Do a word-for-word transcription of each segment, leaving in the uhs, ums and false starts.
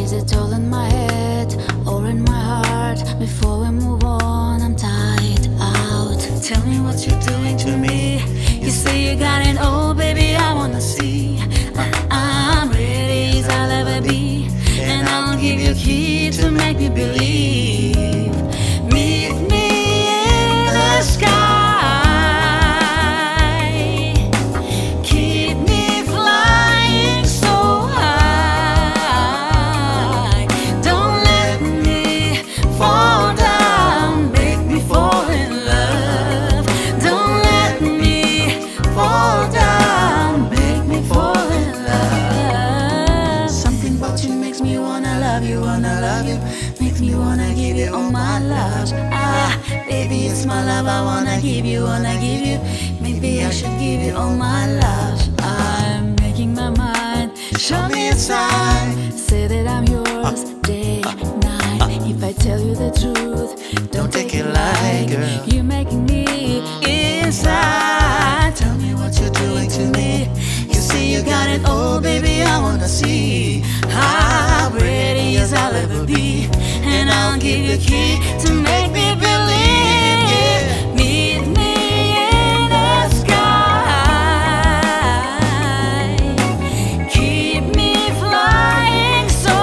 Is it all in my head or in my heart? Before we move on, I'm tired out. Tell me what you're doing to me. You say you got it all, baby, I wanna see. I I'm ready as I'll ever be, and I'll give you a key to make me believe. Meet me in the sky. Keep me flying so high. Don't let me fall down. Make me fall in love. Don't let me fall down. Make me fall in love. Something about you makes me wanna love you, wanna love you. Makes me wanna give you all my love. Ah, baby, it's my love I wanna give you, wanna give you. Maybe I should give you all my love. I'm making my mind. Show me a sign. Say that I'm yours, day, night. If I tell you the truth, don't take it light, girl. You're making me inside. Tell me what you're doing to me. You see you got it all, baby, I wanna see how ready as I'll ever be, and I'll give you a key to make me believe. Yeah. Meet me in the sky. Keep me flying so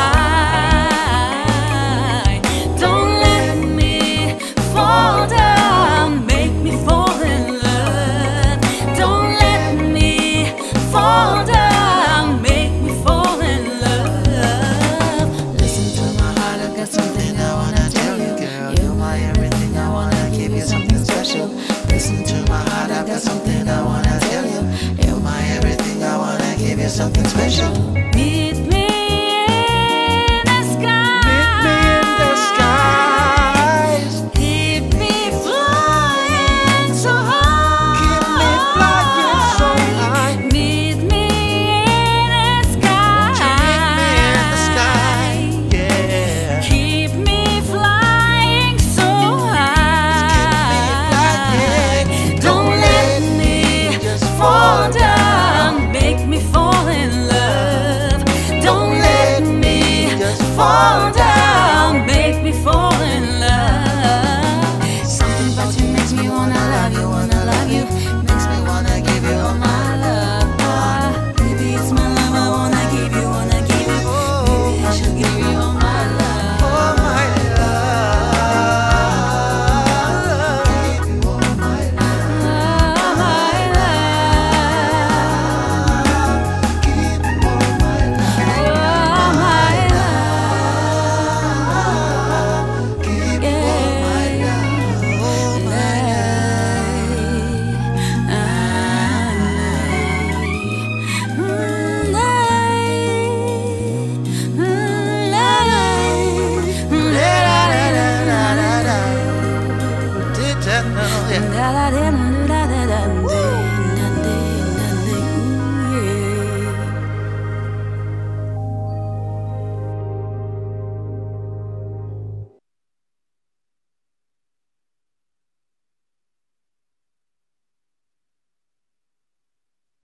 high. Don't let me fall down. Make me fall in love. Don't let me fall down. Make me fall in love. Listen to my heart, I've got something I wanna tell you. You're my everything, I wanna give you something special. Listen to my heart, I've got something I wanna tell you. You're my everything, I wanna give you something special. Meet me in the sky. Meet me in the skies. Keep me flying so high. Keep me flying so high. Meet me in the sky. Meet me in the sky. Yeah. Keep me flying so high. flying. Don't let me just fall down. Make me fall in love. Don't let me Just fall down.